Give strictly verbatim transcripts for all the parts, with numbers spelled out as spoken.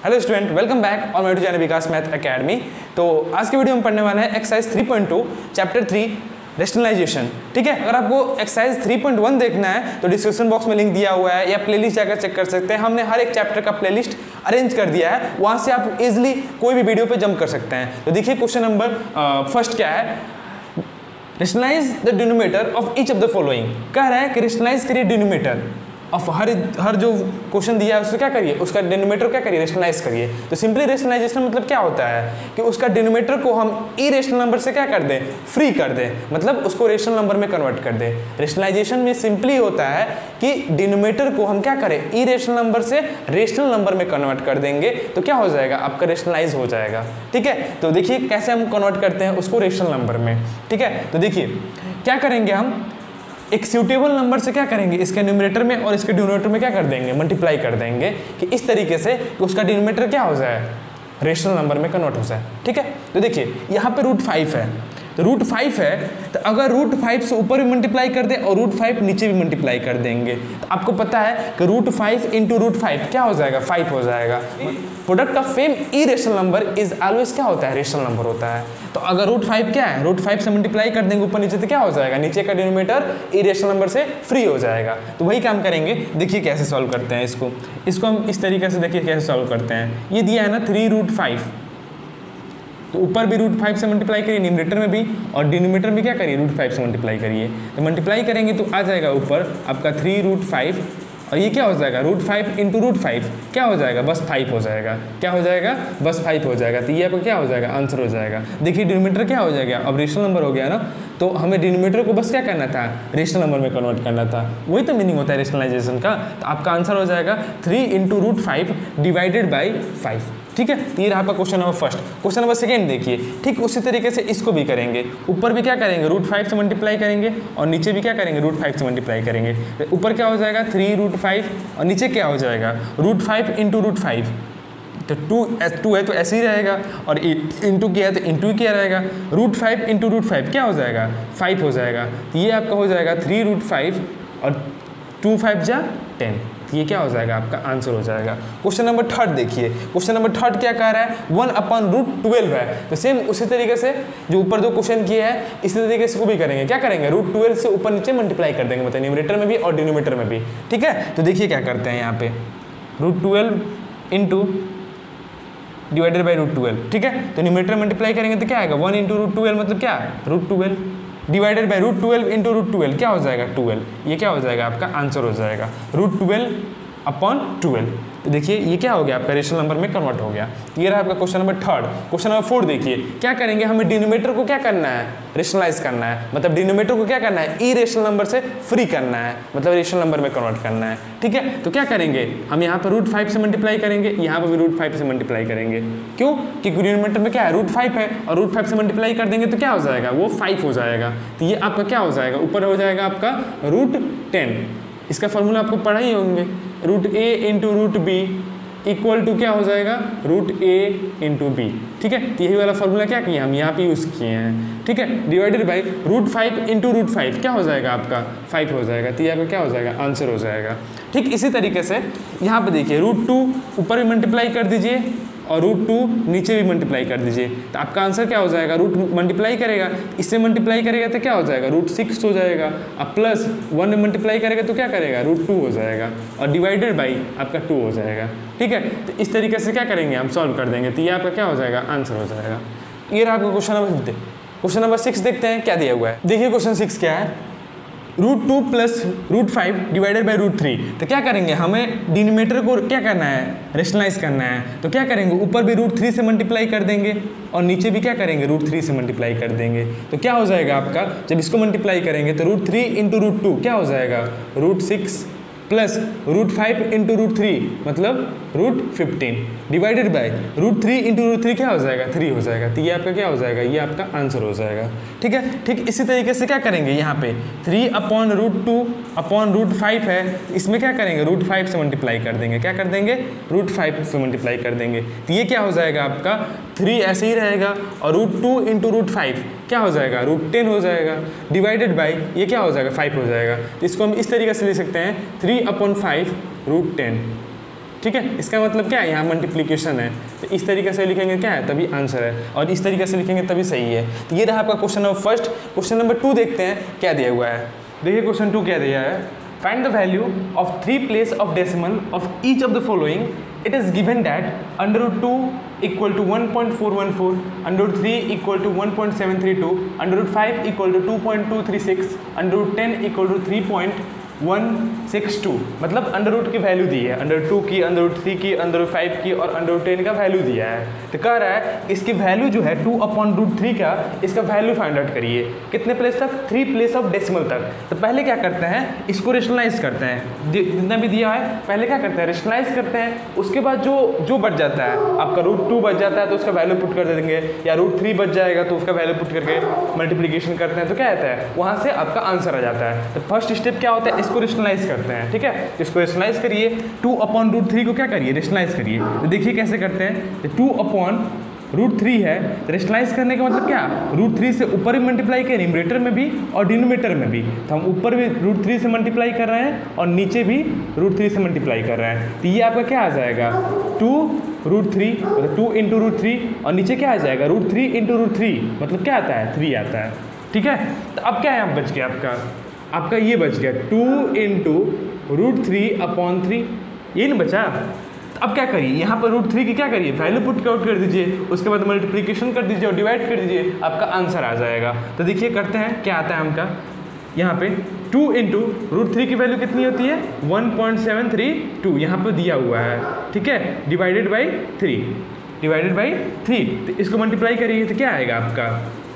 Hello student, welcome back on my channel Vikas math academy. तो आज के वीडियो में पढ़ने वाला है exercise three point two chapter three rationalisation. ठीक है, अगर आपको एक्सरसाइज थ्री पॉइंट वन देखना है तो डिस्क्रिप्शन बॉक्स में लिंक दिया हुआ है या प्लेलिस्ट जाकर चेक कर सकते हैं। हमने हर एक चैप्टर का प्लेलिस्ट अरेंज कर दिया है, वहाँ से आप इजिली कोई भी वीडियो पे जंप कर सकते हैं। तो देखिए क्वेश्चन नंबर फर्स्ट क्या है, rationalise the denominator of each of the following. कह रहा है कि रेशनलाइज करिए डिनोमिनेटर ऑफ हर हर जो क्वेश्चन दिया है उसको क्या करिए, उसका डिनोमिनेटर क्या करिए, रेशनलाइज करिए। तो सिंपली रेशनलाइजेशन मतलब क्या होता है कि उसका डिनोमिनेटर को हम ई रेशनल नंबर से क्या कर दें, फ्री कर दें, मतलब उसको रेशनल नंबर में कन्वर्ट कर दें। रेशनलाइजेशन में सिंपली होता है कि डिनोमिनेटर को हम क्या करें, ई रेशनल नंबर से रेशनल नंबर में कन्वर्ट कर देंगे तो क्या हो जाएगा, आपका रेशनलाइज हो जाएगा। ठीक है, तो देखिए कैसे हम कन्वर्ट करते हैं उसको रेशनल नंबर में। ठीक है, तो देखिए क्या करेंगे, हम एक सूटेबल नंबर से क्या करेंगे, इसके न्यूमरेटर में और इसके डिनोमिनेटर में क्या कर देंगे, मल्टीप्लाई कर देंगे कि इस तरीके से कि उसका डिनोमिनेटर क्या हो जाए, रेशनल नंबर में कन्वर्ट हो जाए। ठीक है, तो देखिए यहाँ पे रूट फाइव है, तो रूट फाइव है तो अगर रूट फाइव से ऊपर भी मल्टीप्लाई कर दे और रूट फाइव नीचे भी मल्टीप्लाई कर देंगे तो आपको पता है कि root five into root five क्या हो जाएगा, फाइव हो जाएगा। Product of same irrational number is always क्या होता है, रेशनल नंबर होता है। तो अगर रूट फाइव क्या है, रूट फाइव से मल्टीप्लाई कर देंगे ऊपर नीचे तो क्या हो जाएगा, नीचे का डिनोमिनेटर ई रेशनल नंबर से फ्री हो जाएगा। तो वही काम करेंगे, देखिए कैसे सॉल्व करते हैं इसको। इसको हम इस तरीके से देखिए कैसे सॉल्व करते हैं। ये दिया है ना थ्री रूट फाइव, तो ऊपर भी रूट फाइव से मल्टीप्लाई करिए, न्यूमरेटर में भी और डिनोमिनेटर में क्या करिए, रूट फाइव से मल्टीप्लाई करिए। तो मल्टीप्लाई करेंगे तो आ जाएगा ऊपर आपका थ्री रूट फाइव और ये क्या हो जाएगा, root five into root five क्या हो जाएगा, बस फाइव हो जाएगा। क्या हो जाएगा, बस फाइव हो जाएगा। तो ये आपका क्या हो जाएगा, आंसर हो जाएगा। देखिए डिनोमिनेटर क्या हो जाएगा, अब रेशनल नंबर हो गया ना, तो हमें डिनोमिनेटर को बस क्या करना था, रेशनल नंबर में कन्वर्ट करना था। वही तो मीनिंग होता है रेशनलाइजेशन का। तो आपका आंसर हो जाएगा three into root five divided by five. ठीक है, तो ये रहा आपका question number first. Question number second देखिए, ठीक उसी तरीके से इसको भी करेंगे। ऊपर भी क्या करेंगे, रूट फाइव से मल्टीप्लाई करेंगे और नीचे भी क्या करेंगे, रूट फाइव से मल्टीप्लाई करेंगे। तो ऊपर क्या हो जाएगा, थ्री रूट फाइव और नीचे क्या हो जाएगा, root five into root five. तो टू टू है तो ऐसे ही रहेगा और इंटू किया है तो इंटू ही किया रहेगा। Root five into root five क्या हो जाएगा, फाइव हो जाएगा। तो ये आपका हो जाएगा थ्री रूट फाइव और टू फाइव जा टेन। ये क्या हो जाएगा, आपका आंसर हो जाएगा। क्वेश्चन नंबर थर्ड देखिए, क्वेश्चन नंबर थर्ड क्या कह रहा है, वन अपॉन रूट ट्वेल्व है। तो सेम उसी तरीके से जो ऊपर दो क्वेश्चन किए हैं इसी तरीके से को भी करेंगे। क्या करेंगे, रूट ट्वेल्व से ऊपर नीचे मल्टीप्लाई कर देंगे, मतलब न्यूमरेटर में भी और डिनोमिनेटर में भी। ठीक है, तो देखिए क्या करते हैं यहाँ पे, root twelve into divided by root twelve. ठीक है, तो न्यूमरेटर मल्टीप्लाई करेंगे तो क्या आएगा, वन इंटू रूट ट्वेल्व मतलब क्या, root twelve divided by root twelve into root twelve क्या हो जाएगा, ट्वेल्व। ये क्या हो जाएगा, आपका आंसर हो जाएगा रूट ट्वेल्व अपॉन ट्वेल्व। तो देखिए ये क्या हो गया, आपका रेशनल नंबर में कन्वर्ट हो गया। ये रहा आपका question number third. Question number fourth देखिए, क्या करेंगे, हमें डिनोमिनेटर को क्या करना है, रेशनलाइज करना है, मतलब डिनोमिनेटर को क्या करना है, ई रेशनल नंबर से फ्री करना है, मतलब रेशनल नंबर में कन्वर्ट करना है। ठीक है, तो क्या करेंगे, हम यहाँ पर रूट फाइव से मल्टीप्लाई करेंगे, यहाँ पर भी रूट फाइव से मल्टीप्लाई करेंगे। क्यों, क्योंकि डिनोमिनेटर में क्या है, रूट फाइव है और रूट फाइव से मल्टीप्लाई कर देंगे तो क्या हो जाएगा, वो फाइव हो जाएगा। तो ये आपका क्या हो जाएगा, ऊपर हो जाएगा आपका रूट टेन। इसका फॉर्मूला आपको पढ़ा ही होंगे, root A into root B equal to क्या हो जाएगा, रूट ए इंटू बी। ठीक है, तो यही वाला फॉर्मूला क्या किया हम यहाँ पे यूज़ किए हैं। ठीक है, divided by root five into root five क्या हो जाएगा, आपका फाइव हो जाएगा। तो ये आपका क्या हो जाएगा, आंसर हो जाएगा। ठीक इसी तरीके से यहाँ पे देखिए, रूट टू ऊपर भी मल्टीप्लाई कर दीजिए और रूट टू नीचे भी मल्टीप्लाई कर दीजिए, तो आपका आंसर क्या हो जाएगा, रूट मल्टीप्लाई करेगा इससे मल्टीप्लाई करेगा तो क्या हो जाएगा, रूट सिक्स हो जाएगा। अब प्लस वन में मल्टीप्लाई करेगा तो क्या करेगा, रूट टू हो जाएगा और डिवाइडेड बाई आपका टू हो जाएगा। ठीक है, तो इस तरीके से क्या करेंगे, हम सॉल्व कर देंगे, तो ये आपका क्या हो जाएगा, आंसर हो जाएगा। ये रहा आपका question number question number six देखते हैं क्या दिया हुआ है। देखिए क्वेश्चन सिक्स क्या है, root two plus root five divided by root three. तो क्या करेंगे, हमें डिनोमिनेटर को क्या करना है, रेशनलाइज करना है। तो क्या करेंगे, ऊपर भी रूट थ्री से मल्टीप्लाई कर देंगे और नीचे भी क्या करेंगे, रूट थ्री से मल्टीप्लाई कर देंगे। तो क्या हो जाएगा आपका, जब इसको मल्टीप्लाई करेंगे तो root three into root two क्या हो जाएगा, root six plus root five into root three मतलब root fifteen divided by root three into root three क्या हो जाएगा, थ्री हो जाएगा। तो ये आपका क्या हो जाएगा, ये आपका आंसर हो जाएगा। ठीक है, ठीक इसी तरीके से क्या करेंगे, यहाँ पे three upon root two upon root five है, इसमें क्या करेंगे, रूट फाइव से मल्टीप्लाई कर देंगे। क्या कर देंगे, रूट फाइव से मल्टीप्लाई कर देंगे। तो ये क्या हो जाएगा आपका, थ्री ऐसे ही रहेगा और root two into root five क्या हो जाएगा, रूट टेन हो जाएगा डिवाइडेड बाई ये क्या हो जाएगा, फाइव हो जाएगा। तो इसको हम इस तरीके से ले सकते हैं, three upon five root ten. ठीक है, इसका मतलब क्या है, यहाँ मल्टीप्लिकेशन है, तो इस तरीके से लिखेंगे क्या है, तभी आंसर है, और इस तरीके से लिखेंगे तभी सही है। तो ये रहा आपका question number first. Question number two देखते हैं क्या दिया हुआ है। देखिए क्वेश्चन टू क्या दिया है, find the value of three place of decimal of each of the following. It is given that under root two equal to one point four one four, under root three equal to one point seven three two, under root five equal to two point two three six, under root ten equal to three point one six two. मतलब under root की value दी है, under to की, under root three की, under root five की और under root ten का value दिया है। तो कह रहा है इसकी वैल्यू जो है टू अपॉन रूट थ्री का, इसका वैल्यू फाइंड आउट करिए। कितने प्लेस तक, थ्री प्लेस ऑफ डेसिमल तक। तो पहले क्या करते हैं, इसको रेशनलाइज करते हैं, जितना भी दिया है पहले क्या करते हैं, रेशनलाइज करते हैं। उसके बाद जो जो बच जाता है आपका रूट टू बच जाता है तो उसका वैल्यू पुट कर देंगे, या रूट थ्री बच जाएगा तो उसका वैल्यू पुट करके मल्टीप्लीकेशन करते हैं, तो क्या आता है, वहाँ से आपका आंसर आ जाता है। तो फर्स्ट स्टेप क्या होता है, इसको रेशनलाइज करते हैं। ठीक है, इसको रेशनलाइज करिए, टू अपॉन रूट थ्री को क्या करिए, रेशनलाइज करिए। तो देखिए कैसे करते हैं, टू अपॉन रूट थ्री है, तो रेशनलाइज करने का मतलब क्या, रूट थ्री से ऊपर भी मल्टीप्लाई करें, न्यूमरेटर में भी और डिनोमिनेटर में भी। तो हम ऊपर भी रूट थ्री से मल्टीप्लाई कर रहे हैं और नीचे भी रूट थ्री से मल्टीप्लाई कर रहे हैं। तो ये आपका क्या आ जाएगा, टू रूट थ्री, मतलब टू इंटू रूट थ्री, और नीचे क्या आ जाएगा, root three into root three, मतलब क्या आता है, थ्री आता है। ठीक है, तो अब क्या है, बच गया आपका आपका ये बच गया two into root three upon three, ये नहीं बचा। तो अब क्या करिए, यहाँ पर रूट थ्री की क्या करिए, वैल्यू पुट आउट कर दीजिए, उसके बाद मल्टीप्लिकेशन कर दीजिए और डिवाइड कर दीजिए, आपका आंसर आ जाएगा। तो देखिए करते हैं क्या आता है हमका, यहाँ पे टू इंटू रूट थ्री की वैल्यू कितनी होती है, one point seven three two, यहाँ पर दिया हुआ है। ठीक है, divided by three, divided by three, तो इसको मल्टीप्लाई करिए तो क्या आएगा आपका,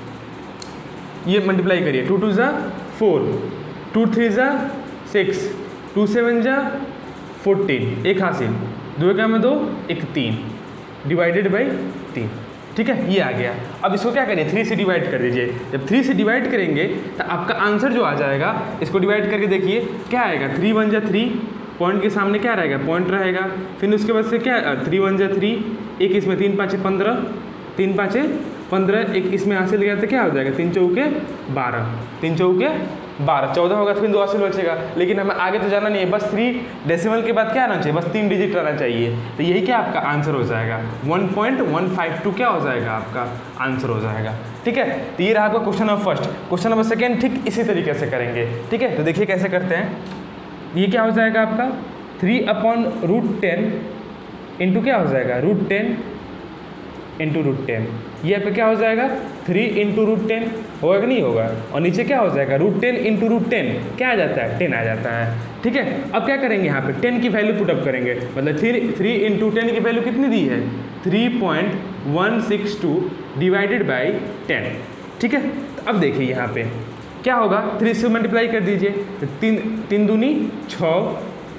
ये मल्टीप्लाई करिए, टू टू ज़ा फोर, टू थ्री ज़ा सिक्स, टू सेवन ज़ा फोर्टीन, एक हासिल, दो का में दो, एक तीन, डिवाइडेड बाई तीन। ठीक है, ये आ गया। अब इसको क्या करिए, थ्री से डिवाइड कर दीजिए। जब थ्री से डिवाइड करेंगे तो आपका आंसर जो आ जाएगा, इसको डिवाइड करके देखिए क्या आएगा, थ्री वन जा थ्री, पॉइंट के सामने क्या रहेगा, पॉइंट रहेगा, फिर उसके बाद से क्या, थ्री वन जा थ्री, एक इसमें तीन पाँचे पंद्रह, तीन पाँचे पंद्रह, एक इसमें हासिल गया तो क्या हो जाएगा, तीन चौके बारह, तीन चौके बारह, चौदह होगा तो फिर दो हासिल बचेगा। लेकिन हमें आगे तो जाना नहीं है, बस थ्री डेसिमल के बाद क्या आना चाहिए, बस तीन डिजिट आना चाहिए। तो यही क्या आपका आंसर हो जाएगा, one point one five two क्या हो जाएगा, आपका आंसर हो जाएगा। ठीक है, तो ये रहा आपका question number first. Question number second ठीक इसी तरीके से करेंगे। ठीक है, तो देखिए कैसे करते हैं, ये क्या हो जाएगा आपका, three upon root ten into क्या हो जाएगा, root ten into root ten, ये आपका क्या हो जाएगा, थ्री इंटू रूट टेन, होगा कि नहीं होगा, और नीचे क्या हो जाएगा, root ten into root ten, क्या आ जाता है, टेन आ जाता है। ठीक है, अब क्या करेंगे, यहाँ पे टेन की वैल्यू पुटअप करेंगे, मतलब थ्री थ्री इंटू टेन की वैल्यू कितनी दी है, three point one six two divided by ten. ठीक है, तो अब देखिए यहाँ पे क्या होगा, थ्री से मल्टीप्लाई कर दीजिए, तो तीन तीन दूनी छः,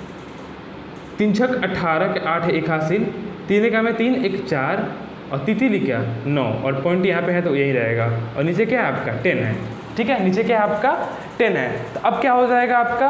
तीन छक अट्ठारह के आठ, एक हासिल, तीन का में तीन, एक चार, और तितिली क्या, नौ, और पॉइंट यहाँ पे है तो यही रहेगा, और नीचे क्या है आपका, टेन है। ठीक है, नीचे क्या है आपका, टेन है। तो अब क्या हो जाएगा आपका,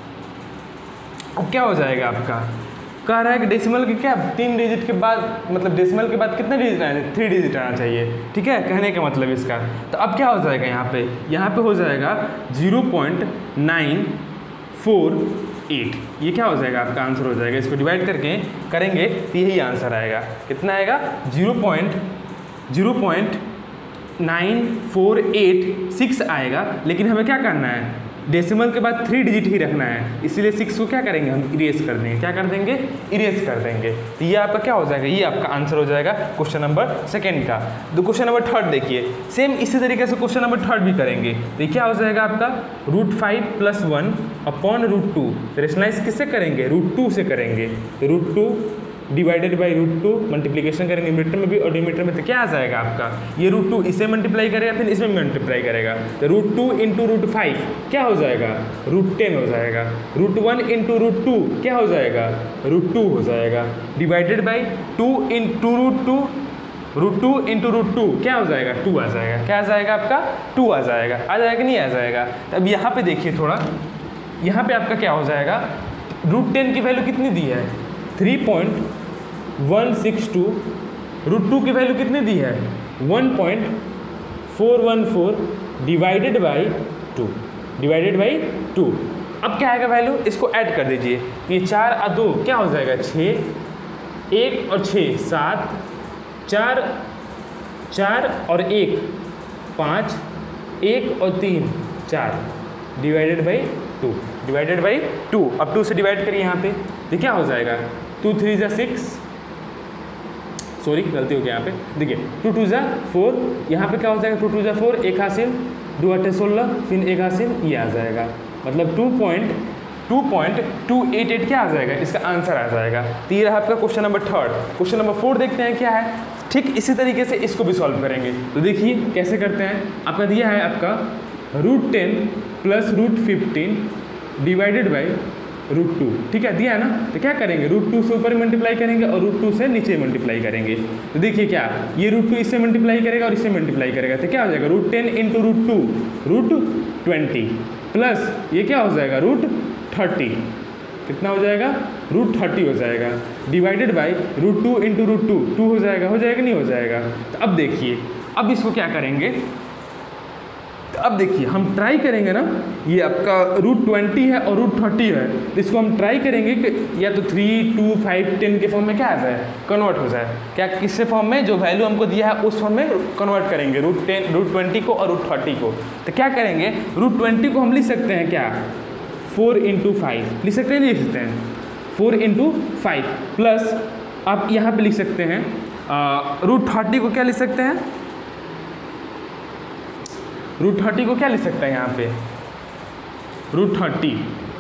अब क्या हो जाएगा आपका, कह रहा है कि डेसिमल के क्या, तीन डिजिट के बाद, मतलब डेसिमल के बाद कितने डिजिट आने, थ्री डिजिट आना चाहिए। ठीक है, कहने का मतलब इसका। तो अब क्या हो जाएगा यहाँ पे, यहाँ पे हो जाएगा zero point nine four eight, ये क्या हो जाएगा आपका आंसर हो जाएगा। इसको डिवाइड करके करेंगे तो यही आंसर आएगा, कितना आएगा, zero point zero point nine four eight six आएगा। लेकिन हमें क्या करना है, डेसिमल के बाद थ्री डिजिट ही रखना है, इसीलिए सिक्स को क्या करेंगे, हम इरेज कर देंगे, क्या कर देंगे, इरेज कर देंगे। तो ये आपका क्या हो जाएगा, ये आपका आंसर हो जाएगा क्वेश्चन नंबर सेकेंड का। तो क्वेश्चन नंबर थर्ड देखिए, सेम इसी तरीके से क्वेश्चन नंबर थर्ड भी करेंगे। तो ये क्या हो जाएगा आपका, root five plus one upon root two, rationalise किससे करेंगे, रूट टू से करेंगे, root two divided by root two, multiplication करेंगे न्यूमरेटर में भी और डिनोमिनेटर में, तो क्या आ जाएगा आपका, ये रूट टू इसे मल्टीप्लाई करेगा फिर इसमें मल्टीप्लाई करेगा, तो root two into root five क्या हो जाएगा, रूट टेन हो जाएगा, root one into root two क्या हो जाएगा, रूट टू हो जाएगा, divided by two into root two, root two into root two क्या हो जाएगा, टू आ जाएगा, क्या आ जाएगा आपका, टू आ जाएगा, आ जाएगा नहीं आ जाएगा। तो अब यहाँ पे देखिए थोड़ा, यहाँ पे आपका क्या हो जाएगा, रूट टेन की वैल्यू कितनी दी है, three point one six two, root two की वैल्यू कितनी दी है, one point four one four divided by two, divided by two. अब क्या आएगा वैल्यू, इसको ऐड कर दीजिए, ये चार और दो क्या हो जाएगा, छः, एक और छः सात, चार चार और एक पाँच, एक और तीन चार, divided by two, divided by two. अब टू से डिवाइड करिए यहाँ पे, तो क्या हो जाएगा, टू थ्री ज़ा सिक्स, सॉरी गलती हो गया यहाँ पे, देखिए टू टू ज़ा फोर, यहाँ पे क्या हो जाएगा, टू टू ज़ा फोर, एक हासिल, दो अट्ठे सोलह, फिर एक हासिल, ये आ जाएगा, मतलब two point two point two eight eight क्या आ जाएगा, इसका आंसर आ जाएगा। तो ये रहा आपका question number third. Question number four देखते हैं क्या है। ठीक इसी तरीके से इसको भी सॉल्व करेंगे। तो देखिए कैसे करते हैं। आपका दिया है आपका root ten plus root fifteen divided by root two, ठीक है दिया है ना। तो क्या करेंगे, रूट टू से ऊपर मल्टीप्लाई करेंगे और रूट टू से नीचे मल्टीप्लाई करेंगे। तो देखिए क्या, ये रूट टू इससे मल्टीप्लाई करेगा और इससे मल्टीप्लाई करेगा, तो क्या हो जाएगा, root ten into root two root twenty plus ये क्या हो जाएगा, रूट थर्टी, कितना हो जाएगा, रूट थर्टी हो जाएगा, divided by root two into root two, two हो जाएगा, हो जाएगा नहीं हो जाएगा। तो अब देखिए, अब इसको क्या करेंगे, तो अब देखिए हम ट्राई करेंगे ना, ये आपका रूट ट्वेंटी है और रूट थर्टी है, तो इसको हम ट्राई करेंगे कि या तो थ्री टू फाइव टेन के फॉर्म में क्या आ जाए, कन्वर्ट हो जाए। क्या किससे फॉर्म में, जो वैल्यू हमको दिया है उस फॉर्म में कन्वर्ट करेंगे, रूट टेन रूट ट्वेंटी को और रूट थर्टी को। तो क्या करेंगे, रूट ट्वेंटी को हम लिख सकते हैं क्या, फोर इंटू फाइव लिख सकते हैं, लिख सकते हैं फोर इंटू फाइव प्लस आप यहाँ पे लिख सकते हैं रूट थर्टी को क्या लिख सकते हैं, रूट थर्टी को क्या लिख सकते हैं यहाँ पे, root thirty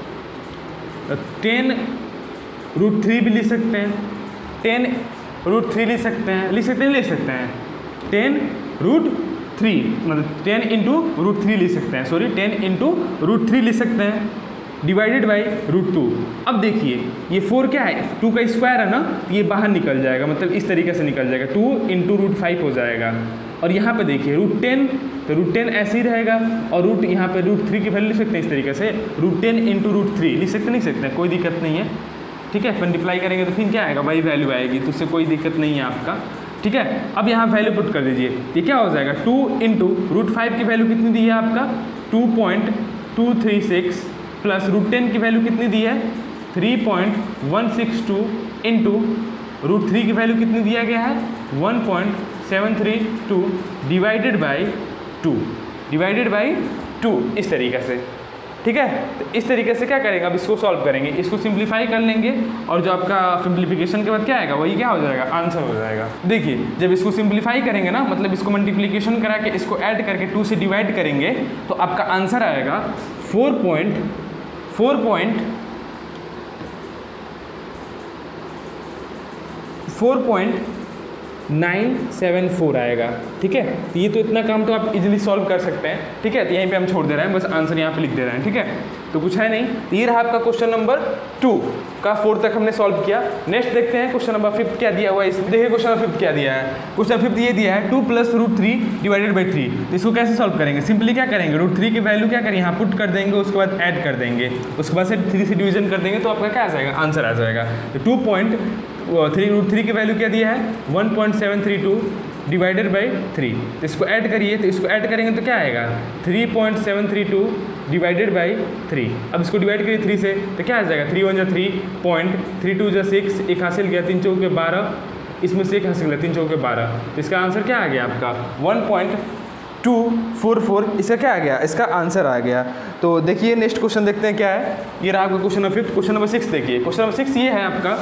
ten root three भी लिख सकते हैं, टेन रूट थ्री लिख सकते हैं, लिख सकते हैं लिख सकते हैं टेन रूट थ्री, मतलब टेन इंटू रूट थ्री लिख सकते हैं, sorry ten into root three लिख सकते हैं, डिवाइडेड बाई रूट टू। अब देखिए ये फोर क्या है, टू का स्क्वायर है ना, तो ये बाहर निकल जाएगा, मतलब इस तरीके से निकल जाएगा, टू इंटू रूट फाइव हो जाएगा। और यहाँ पे देखिए रूट टेन, तो रूट टेन ऐसे ही रहेगा, और रूट यहाँ पे रूट थ्री की वैल्यू लिख सकते हैं इस तरीके से, root ten into root three लिख सकते नहीं सकते, कोई दिक्कत नहीं है, ठीक है। मल्टीप्लाई करेंगे तो फिर क्या आएगा, वही वैल्यू आएगी, तो उससे कोई दिक्कत नहीं है आपका, ठीक है। अब यहाँ वैल्यू पुट कर दीजिए, ये क्या हो जाएगा, टू इंटू रूट फाइव की वैल्यू कितनी दी है आपका, two point two three six plus root ten की वैल्यू कितनी दी है, three point one six two into root three की वैल्यू कितनी दिया गया है, one point seven three two divided by two, divided by two, इस तरीके से, ठीक है। तो इस तरीके से क्या करेंगे, अब इसको सॉल्व करेंगे, इसको सिंप्लीफाई कर लेंगे, और जो आपका सिंप्लीफिकेशन के बाद क्या आएगा, वही क्या हो जाएगा, आंसर हो जाएगा। देखिए जब इसको सिंप्लीफाई करेंगे ना, मतलब इसको मल्टीप्लिकेशन करा के इसको ऐड करके टू से डिवाइड करेंगे, तो आपका आंसर आएगा four point four point four point nine seven four आएगा, ठीक है। तो ये तो इतना काम तो आप इजीली सॉल्व कर सकते हैं, ठीक है। तो यहीं पे हम छोड़ दे रहे हैं, बस आंसर यहाँ पे लिख दे रहे हैं, ठीक है। तो कुछ है नहीं। तो ये रहा आपका क्वेश्चन नंबर टू का फोर तक हमने सॉल्व किया। नेक्स्ट देखते हैं क्वेश्चन नंबर फिफ्थ क्या दिया हुआ है इसमें। देखिए क्वेश्चन नंबर फिफ्थ क्या दिया है, क्वेश्चन फिफ्थ ये दिया है two plus root three divided by three. तो इसको कैसे सॉल्व करेंगे, सिंपली क्या करेंगे, रूट थ्री की वैल्यू क्या करेंगे, यहाँ पुट कर देंगे, उसके बाद ऐड कर देंगे, उसके बाद से थ्री से डिवीजन कर देंगे, तो आपका क्या आ जाएगा, आंसर आ जाएगा। तो two point three root three की वैल्यू क्या दिया है, one point seven three two divided by three. तो इसको ऐड करिए, तो इसको ऐड करेंगे तो क्या आएगा, three point seven three two divided by three. अब इसको डिवाइड करिए थ्री से, तो क्या आ जाएगा, थ्री वन जा थ्री पॉइंट थ्री टू जा सिक्स, एक हासिल गया, तीन चौके बारह, इसमें से एक हासिल गया, तीन चौके बारह। तो इसका आंसर क्या आ गया आपका, one point two four four, इसका क्या आ गया, इसका आंसर आ गया। तो देखिए नेक्स्ट क्वेश्चन देखते हैं क्या है। ये रहा आपका question number fifth. Question number six देखिए, क्वेश्चन नंबर सिक्स ये है आपका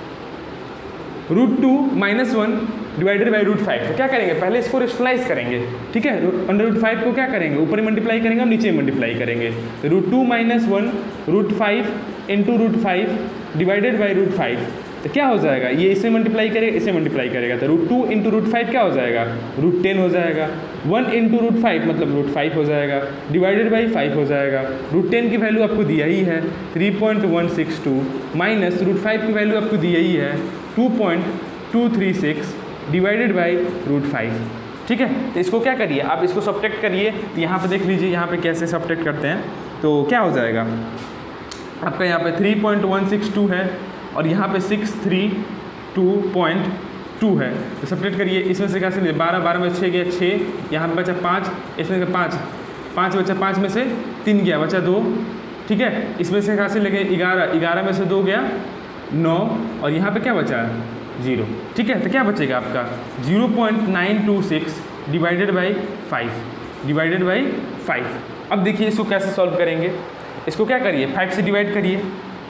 root two minus one divided by root five. तो क्या करेंगे, पहले इसको रेशनलाइज करेंगे, ठीक है। अंडर रूट फाइव को क्या करेंगे, ऊपर मल्टीप्लाई करेंगे और नीचे मल्टीप्लाई करेंगे। तो root two minus one root five into root five divided by root five. तो क्या हो जाएगा, ये इसे मल्टीप्लाई करेगा, इसे मल्टीप्लाई करेगा, तो root two into root five क्या हो जाएगा, रूट टेन हो जाएगा। वन इंटू रूट फाइव मतलब रूट फाइव हो जाएगा, डिवाइडेड बाई फाइव हो जाएगा। रूट टेन की वैल्यू आपको दिया ही है three point one six two minus root five की वैल्यू आपको दिया ही है two point two three six divided by root five, ठीक है। तो इसको क्या करिए, आप इसको सब्ट्रैक्ट करिए। तो यहाँ पे देख लीजिए, यहाँ पे कैसे सब्ट्रैक्ट करते हैं, तो क्या हो जाएगा आपका, यहाँ पे three point one six two है और यहाँ पे six three two point two है। तो सब्ट्रैक्ट करिए, इसमें से क्या से बारह, बारह में छः गया छः, यहाँ पे बचा पाँच, इसमें से पाँच, पाँच बचा, पाँच में से तीन गया, बचा दो, ठीक है। इसमें से कहाँ से लगे ग्यारह, ग्यारह में से दो गया नौ, और यहाँ पे क्या बचा जीरो। ठीक है, तो क्या बचेगा आपका zero point nine two six divided by five divided by five. अब देखिए इसको कैसे सॉल्व करेंगे, इसको क्या करिए फाइव से डिवाइड करिए।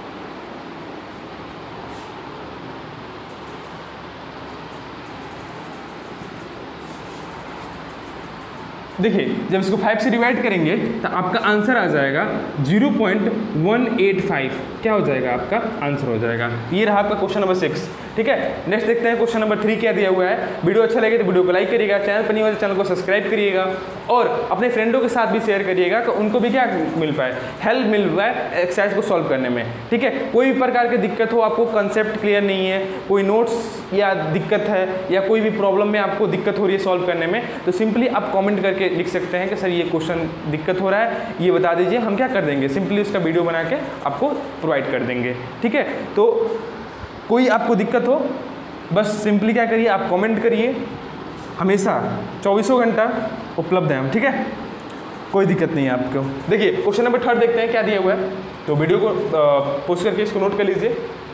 देखिए जब इसको फाइव से डिवाइड करेंगे तो आपका आंसर आ जाएगा zero point one eight five. क्या हो जाएगा आपका आंसर हो जाएगा। ये रहा आपका क्वेश्चन नंबर सिक्स। ठीक है, नेक्स्ट देखते हैं क्वेश्चन नंबर थ्री क्या दिया हुआ है। वीडियो अच्छा लगे तो वीडियो को लाइक करिएगा, चैनल पर नहीं हो तो चैनल को सब्सक्राइब करिएगा और अपने फ्रेंडों के साथ भी शेयर करिएगा कि उनको भी क्या मिल पाए, हेल्प मिल पाए एक्सरसाइज को सॉल्व करने में। ठीक है, कोई भी प्रकार की दिक्कत हो, आपको कंसेप्ट क्लियर नहीं है, कोई नोट्स या दिक्कत है या कोई भी प्रॉब्लम में आपको दिक्कत हो रही है सॉल्व करने में, तो सिंपली आप कॉमेंट करके लिख सकते हैं कि सर ये क्वेश्चन दिक्कत हो रहा है, ये बता दीजिए, हम क्या कर देंगे सिंपली उसका वीडियो बना के आपको प्रोवाइड कर देंगे। ठीक है, तो कोई आपको दिक्कत हो बस सिंपली क्या करिए आप कमेंट करिए, हमेशा चौबीसों घंटा उपलब्ध हैं हम। ठीक है, कोई दिक्कत नहीं है आपको। देखिए क्वेश्चन नंबर थर्ड देखते हैं क्या दिया हुआ है, तो वीडियो को पोस्ट करके इसको नोट कर लीजिए।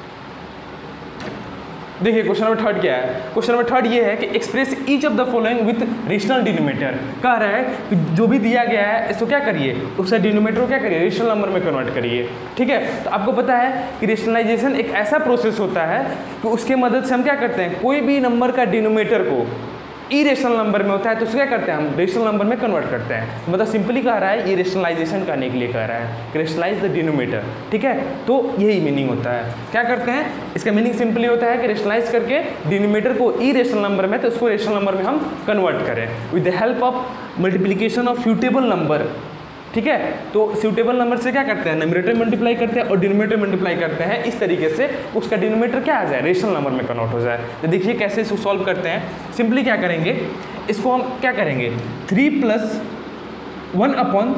देखिए क्वेश्चन नंबर थर्ड क्या है। क्वेश्चन नंबर थर्ड ये है कि express each of the following with rational denominator. कह रहा है कि जो भी दिया गया है इसको क्या करिए, उसका डिनोमिनेटर को क्या करिए रेशनल नंबर में कन्वर्ट करिए। ठीक है, तो आपको पता है कि रेशनलाइजेशन एक ऐसा प्रोसेस होता है कि उसके मदद से हम क्या करते हैं, कोई भी नंबर का डिनोमिनेटर को इरेशनल नंबर में होता है तो उसको क्या करते हैं हम रेशनल नंबर में कन्वर्ट करते हैं। मतलब सिंपली कह रहा है ये रेशनलाइजेशन करने के लिए कह रहा है कि रेशनलाइज द डिनोमिनेटर। ठीक है, तो यही मीनिंग होता है। क्या करते हैं, इसका मीनिंग सिंपली होता है कि रेशनलाइज करके डिनोमिनेटर को इरेशनल नंबर में तो उसको रेशनल नंबर में हम कन्वर्ट करें with the help of multiplication of suitable number. ठीक है, तो सूटेबल नंबर से क्या करते हैं, न्यूमरेटर मल्टीप्लाई करते हैं और डिनोमिनेटर मल्टीप्लाई करते हैं, इस तरीके से उसका डिनोमिनेटर क्या आ जाए रेशनल नंबर में कन्वर्ट हो जाए। तो देखिए कैसे इसको सॉल्व करते हैं। सिंपली क्या करेंगे, इसको हम क्या करेंगे थ्री प्लस वन अपॉन,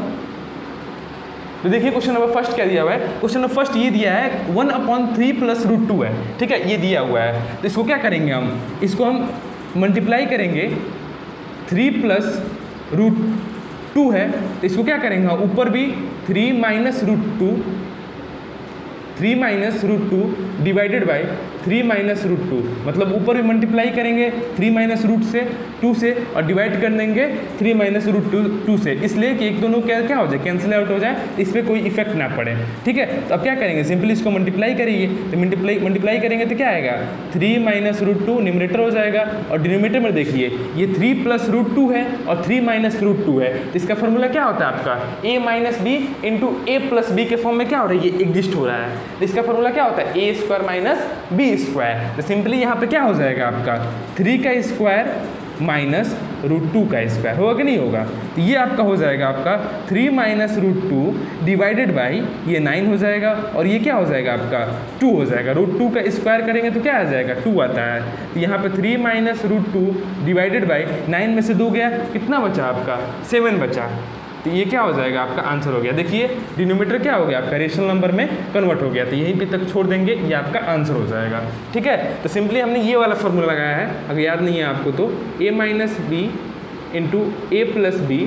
तो देखिए क्वेश्चन नंबर फर्स्ट क्या दिया हुआ है। क्वेश्चन नंबर फर्स्ट ये दिया है one upon three plus root two है। ठीक है, ये दिया हुआ है, तो इसको क्या करेंगे हम, इसको हम मल्टीप्लाई करेंगे थ्री प्लस रूट टू है, तो इसको क्या करेंगे ऊपर भी three minus root two three minus root two divided by three minus root two, मतलब ऊपर भी मल्टीप्लाई करेंगे थ्री माइनस रूट से टू से और डिवाइड कर देंगे three minus root two two से, इसलिए कि एक दोनों क्या क्या हो जाए कैंसिल आउट हो जाए, इस पर कोई इफेक्ट ना पड़े। ठीक है, तो अब क्या करेंगे सिंपली इसको मल्टीप्लाई करेंगे, तो मल्टीप्लाई मल्टीप्लाई करेंगे तो क्या आएगा three minus root two numerator हो जाएगा और डिनोमिनेटर में देखिए ये थ्री प्लस रूट टू है और थ्री माइनस रूट टू है, तो इसका फॉर्मूला क्या होता है आपका A minus B into A plus B के फॉर्म में क्या हो रहा है ये एग्जिस्ट हो रहा है, तो इसका फॉर्मूला क्या होता है A square minus B square. तो सिंपली यहाँ पे क्या हो जाएगा आपका थ्री का स्क्वायर माइनस रूट टू का स्क्वायर होगा कि नहीं होगा, तो ये आपका हो जाएगा आपका three minus root two divided by ये नाइन हो जाएगा और ये क्या हो जाएगा आपका टू हो जाएगा, रूट टू का स्क्वायर करेंगे तो क्या आ जाएगा टू आता है, तो यहाँ पे three minus root two divided by nine में से दो गया कितना बचा आपका सेवन बचा, तो ये क्या हो जाएगा आपका आंसर हो गया। देखिए डिनोमिनेटर क्या हो गया आपका रेशनल नंबर में कन्वर्ट हो गया, तो यहीं पे तक छोड़ देंगे ये आपका आंसर हो जाएगा। ठीक है, तो सिंपली हमने ये वाला फॉर्मूला लगाया है, अगर याद नहीं है आपको तो A minus B into A plus B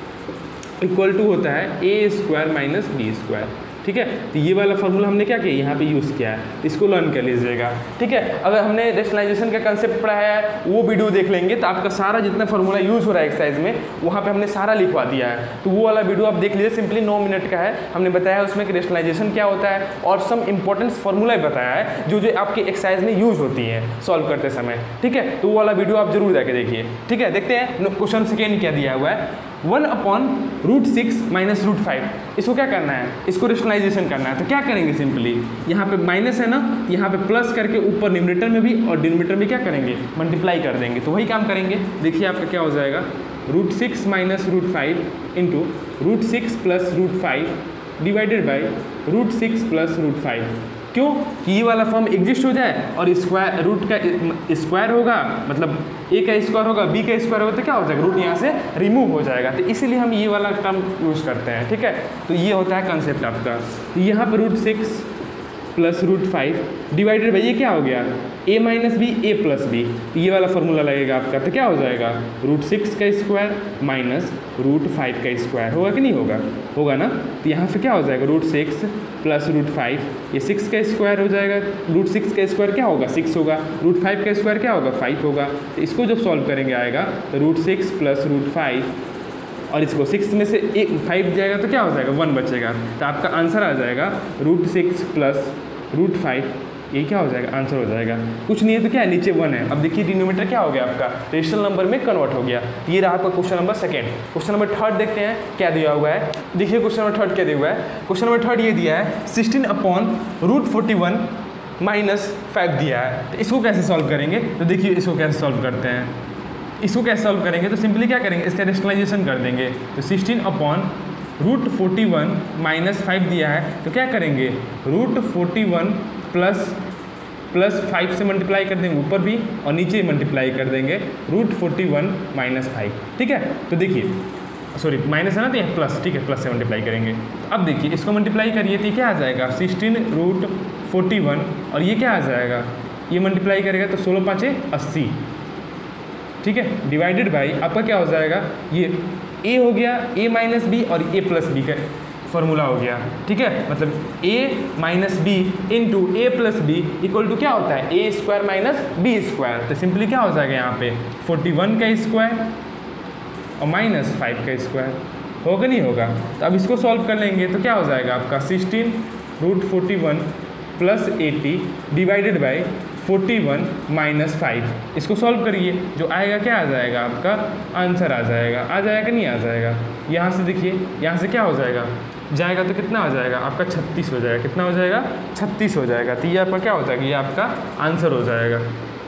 equal to होता है A square minus B square. ठीक है, तो ये वाला फॉर्मूला हमने क्या किया यहाँ पे यूज़ किया है, इसको लर्न कर लीजिएगा। ठीक है, अगर हमने रेशनलाइजेशन का कंसेप्ट पढ़ा है वो वीडियो देख लेंगे तो आपका सारा जितना फॉर्मूला यूज़ हो रहा है एक्सरसाइज में वहाँ पे हमने सारा लिखवा दिया है, तो वो वाला वीडियो आप देख लीजिए, सिंपली नौ मिनट का है, हमने बताया उसमें कि रेशनलाइजेशन क्या होता है और सम इंपॉर्टेंट फॉर्मूला बताया है जो जो आपकी एक्सरसाइज में यूज़ होती है सॉल्व करते समय। ठीक है, तो वो वाला वीडियो आप जरूर जाके देखिए। ठीक है, देखते हैं क्वेश्चन सेकेंड क्या दिया हुआ है, one upon root six minus root five, इसको क्या करना है, इसको रेशनलाइजेशन करना है, तो क्या करेंगे सिंपली यहाँ पे माइनस है ना, यहाँ पे प्लस करके ऊपर न्यूमरेटर में भी और डिनोमिनेटर में क्या करेंगे मल्टीप्लाई कर देंगे, तो वही काम करेंगे। देखिए आपका क्या हो जाएगा root six minus root five into root six plus root five divided by root six plus root five, क्यों कि ये वाला फॉर्म एग्जिस्ट हो जाए और स्क्वायर रूट का स्क्वायर होगा, मतलब ए का स्क्वायर होगा बी का स्क्वायर होगा तो क्या हो जाएगा रूट यहाँ से रिमूव हो जाएगा, तो इसीलिए हम ये वाला टर्म यूज़ करते हैं। ठीक है, तो ये होता है कंसेप्ट आपका, तो यहाँ पर root six plus root five divided by ये क्या हो गया A minus B A plus B, ये वाला फॉर्मूला लगेगा आपका। तो क्या हो जाएगा, रूट सिक्स का स्क्वायर माइनस रूट फाइव का स्क्वायर, होगा कि नहीं होगा, होगा ना। तो यहाँ से क्या हो जाएगा, root six plus root five, ये सिक्स का स्क्वायर हो जाएगा, रूट सिक्स का स्क्वायर क्या होगा, सिक्स होगा, रूट फाइव का स्क्वायर क्या होगा, फाइव होगा। तो इसको जब सॉल्व करेंगे आएगा तो root six plus root five, और इसको सिक्स में से एक फाइव जाएगा तो क्या हो जाएगा, वन बचेगा। तो आपका आंसर आ जाएगा root six plus root five, ये क्या हो जाएगा, आंसर हो जाएगा। कुछ नहीं है तो क्या है, नीचे वन है। अब देखिए डिनोमिनेटर क्या हो गया आपका, रेशनल नंबर में कन्वर्ट हो गया। ये रहा आपका question number second. Question number third देखते हैं क्या दिया हुआ है। देखिए क्वेश्चन नंबर थर्ड क्या दिया हुआ है। क्वेश्चन नंबर थर्ड ये दिया है sixteen upon root forty one minus five दिया है। तो इसको कैसे सॉल्व करेंगे, तो देखिए इसको कैसे सॉल्व करते हैं। इसको कैसे सॉल्व करेंगे, तो सिंपली क्या करेंगे, इसका रेशनलाइजेशन कर देंगे। तो sixteen upon root forty one minus five दिया है, तो क्या करेंगे, root forty one plus plus five से मल्टीप्लाई कर देंगे ऊपर भी और नीचे मल्टीप्लाई कर देंगे root forty one minus five. ठीक है, तो देखिए सॉरी माइनस है ना, तो ये प्लस, ठीक है, प्लस से मल्टीप्लाई करेंगे। अब देखिए इसको मल्टीप्लाई करिए तो क्या आ जाएगा, सिक्सटीन रूट फोर्टी वन, और ये क्या आ जाएगा, ये मल्टीप्लाई करेगा तो सोलह पाँचे अस्सी। ठीक है, डिवाइडेड बाई आपका क्या हो जाएगा, ये ए हो गया, ए माइनस बी और ए प्लस बी का फॉर्मूला हो गया। ठीक है, मतलब A minus B into A plus B equal to क्या होता है, A square minus B square. तो सिंपली क्या हो जाएगा यहाँ पे फोर्टी वन का स्क्वायर और माइनस फाइव का स्क्वायर, होगा नहीं होगा। तो अब इसको सॉल्व कर लेंगे तो क्या हो जाएगा आपका sixteen root forty one plus eighty divided by forty one minus five. इसको सॉल्व करिए, जो आएगा क्या आ जाएगा, आपका आंसर आ जाएगा। आ जाएगा कि नहीं आ जाएगा, यहाँ से देखिए, यहाँ से क्या हो जाएगा, जाएगा तो कितना हो जाएगा आपका छत्तीस हो जाएगा। कितना हो जाएगा, छत्तीस हो जाएगा। तो ये आपका क्या हो जाएगा, ये आपका आंसर हो जाएगा।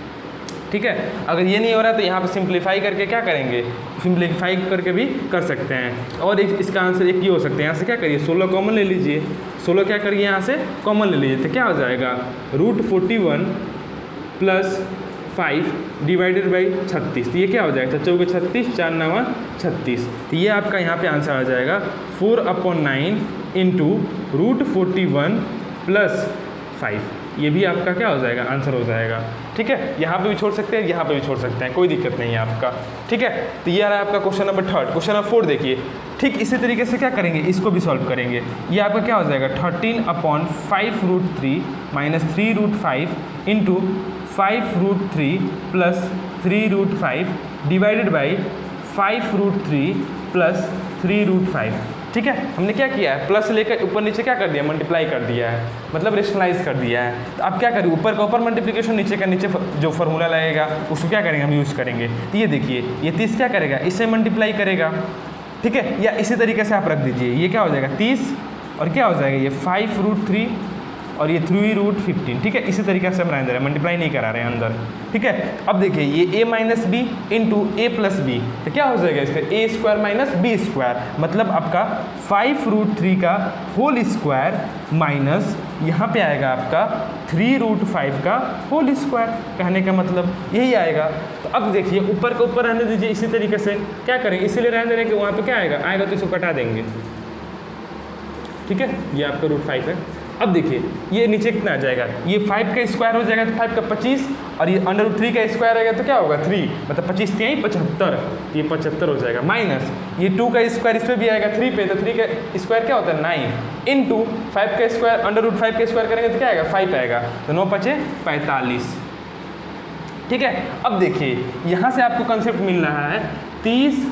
ठीक है, अगर ये नहीं हो रहा तो यहाँ पर सिंप्लीफाई करके क्या करेंगे, सिंप्लीफाई करके भी कर सकते हैं। और एक इसका आंसर एक ये हो सकता है, यहाँ से क्या करिए, सोलह कॉमन ले लीजिए, सोलह क्या करिए यहाँ से कॉमन ले लीजिए, तो क्या हो जाएगा root forty one plus five divided by छत्तीस। तो ये क्या हो जाएगा, चौके छत्तीस, चार नवा छत्तीस। तो ये आपका यहाँ पे आंसर आ जाएगा four upon nine into root forty one plus five. ये भी आपका क्या हो जाएगा, आंसर हो जाएगा। ठीक है, यहाँ पे भी छोड़ सकते हैं, यहाँ पे भी छोड़ सकते हैं, कोई दिक्कत नहीं है आपका। ठीक है, तो ये आ रहा है आपका question number third. Question number four देखिए, ठीक इसी तरीके से क्या करेंगे, इसको भी सॉल्व करेंगे। ये आपका क्या हो जाएगा, thirteen upon five root three minus three root five into five root three plus three root five divided by five root three plus three root five. ठीक है, हमने क्या किया है, प्लस लेकर ऊपर नीचे क्या कर दिया, मल्टीप्लाई कर दिया है, मतलब रेशनलाइज कर दिया है। तो अब क्या करें, ऊपर का ऊपर मल्टीप्लिकेशन, नीचे का नीचे जो फॉर्मूला लगेगा उसको क्या करेंगे, हम यूज़ करेंगे। तो ये देखिए, ये तीस क्या करेगा, इससे मल्टीप्लाई करेगा। ठीक है, या इसी तरीके से आप रख दीजिए, ये क्या हो जाएगा तीस, और क्या हो जाएगा ये फाइव रूट थ्री और ये थ्री रूट फिफ्टीन। ठीक है, इसी तरीके से हम रहने दे रहे हैं, मल्टीप्लाई नहीं करा रहे हैं अंदर। ठीक है, अब देखिए ये a minus B into A plus B, तो क्या हो जाएगा इसका A square minus B square, मतलब आपका फाइव रूट थ्री का होल स्क्वायर माइनस यहाँ पे आएगा आपका थ्री रूट फाइव का होल स्क्वायर। कहने का मतलब यही आएगा। तो अब देखिए ऊपर का ऊपर रहने दीजिए, इसी तरीके से क्या करेंगे, इसीलिए रहने देंगे, वहाँ पे क्या आएगा आएगा तो इसको कटा देंगे। ठीक है, ये आपका रूट फाइव है। अब देखिए ये नीचे कितना आ जाएगा, ये फाइव का स्क्वायर हो जाएगा तो फाइव का पच्चीस, और ये अंडर रूट थ्री का स्क्वायर रहेगा तो क्या होगा थ्री, मतलब पच्चीस तीन पचहत्तर, ये पचहत्तर हो जाएगा। माइनस ये टू का स्क्वायर इस पर भी आएगा थ्री पे, तो थ्री का स्क्वायर क्या होता है नाइन, इन टू फाइव का स्क्वायर अंडर रूट फाइव का स्क्वायर करेंगे तो क्या आएगा फाइव आएगा, तो नौ पचे पैंतालीस। ठीक है, अब देखिए यहाँ से आपको कंसेप्ट मिल रहा है तीस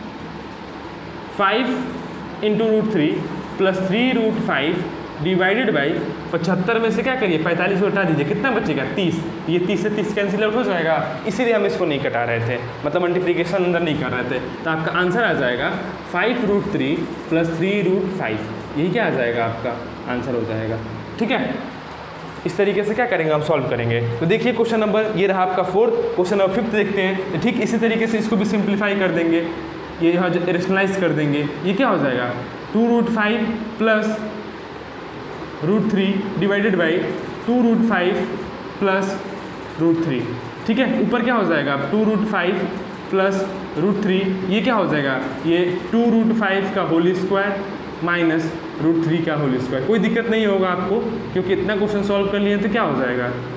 five into root three plus three root five divided by पचहत्तर में से क्या करिए पैंतालीस को हटा दीजिए, कितना बचेगा तीस। ये तीस से तीस कैंसिल आउट हो जाएगा, इसीलिए हम इसको नहीं कटा रहे थे, मतलब मल्टीप्लिकेशन अंदर नहीं कर रहे थे। तो आपका आंसर आ जाएगा five root three plus three root five, यही क्या आ जाएगा आपका आंसर हो जाएगा। ठीक है, इस तरीके से क्या करेंगे हम सॉल्व करेंगे। तो देखिए क्वेश्चन नंबर ये रहा आपका फोर्थ। क्वेश्चन नंबर फिफ्थ देखते हैं। तो ठीक इसी तरीके से इसको भी सिंप्लीफाई कर देंगे, ये यहाँ रेशनलाइज कर देंगे। ये क्या हो जाएगा two root five plus root three divided by two root five plus root three. ठीक है, ऊपर क्या हो जाएगा two root five plus root three, ये क्या हो जाएगा ये टू रूट फाइव का whole square minus root three का होल स्क्वायर। कोई दिक्कत नहीं होगा आपको, क्योंकि इतना क्वेश्चन सॉल्व कर लिए तो क्या हो जाएगा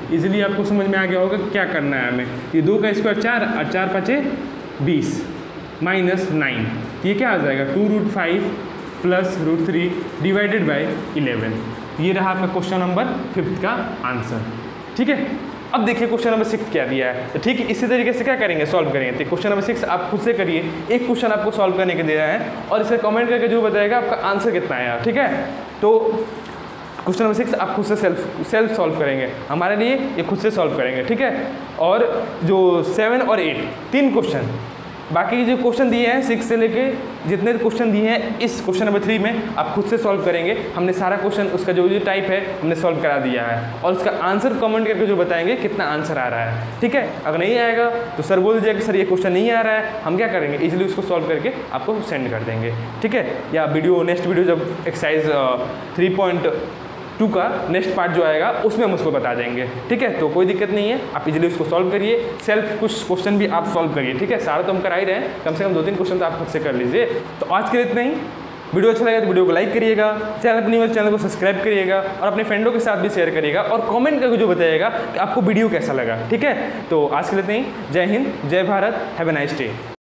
इजीली आपको समझ में आ गया होगा क्या करना है हमें। ये दो का स्क्वायर चार और चार पचे बीस माइनस नाइन, ये क्या आ जाएगा two root five plus root three divided by eleven. ये रहा आपका क्वेश्चन नंबर फिफ्थ का आंसर। ठीक है, अब देखिए क्वेश्चन नंबर सिक्स क्या दिया है। तो ठीक है, इसी तरीके से क्या करेंगे, सॉल्व करेंगे। तो क्वेश्चन नंबर सिक्स आप खुद से करिए, एक क्वेश्चन आपको सॉल्व करने के दे रहा है और इसे कमेंट करके जो बताएगा आपका आंसर कितना आया। ठीक है, तो क्वेश्चन नंबर सिक्स आप खुद से सेल्फ सेल्फ सॉल्व करेंगे, हमारे लिए ये खुद से सॉल्व करेंगे। ठीक है, और जो सेवन और एट तीन क्वेश्चन, बाकी जो क्वेश्चन दिए हैं सिक्स से लेके जितने क्वेश्चन दिए हैं इस क्वेश्चन नंबर थ्री में आप खुद से सॉल्व करेंगे। हमने सारा क्वेश्चन उसका जो जो टाइप है हमने सॉल्व करा दिया है और उसका आंसर कमेंट करके जो बताएंगे कितना आंसर आ रहा है। ठीक है, अगर नहीं आएगा तो सर बोल दीजिएगा कि सर ये क्वेश्चन नहीं आ रहा है, हम क्या करेंगे इजीली उसको सॉल्व करके आपको सेंड कर देंगे। ठीक है, या वीडियो नेक्स्ट वीडियो जब एक्सरसाइज थ्री पॉइंट टू का नेक्स्ट पार्ट जो आएगा उसमें हम उसको बता देंगे। ठीक है, तो कोई दिक्कत नहीं है, आप इजीली उसको सॉल्व करिए, सेल्फ कुछ क्वेश्चन भी आप सॉल्व करिए। ठीक है, सारा तो हम करा ही रहे हैं, कम से कम दो तीन क्वेश्चन तो आप खुद से कर लीजिए। तो आज के लिए इतना ही। वीडियो अच्छा लगा तो वीडियो को लाइक करिएगा, चैनल पर नहीं हो तो चैनल को सब्सक्राइब करिएगा और अपने फ्रेंडों के साथ भी शेयर करिएगा और कमेंट करके जो बताइएगा कि आपको वीडियो कैसा लगा। ठीक है, तो आज के लिए इतना ही। जय हिंद, जय Bharat, have a nice day.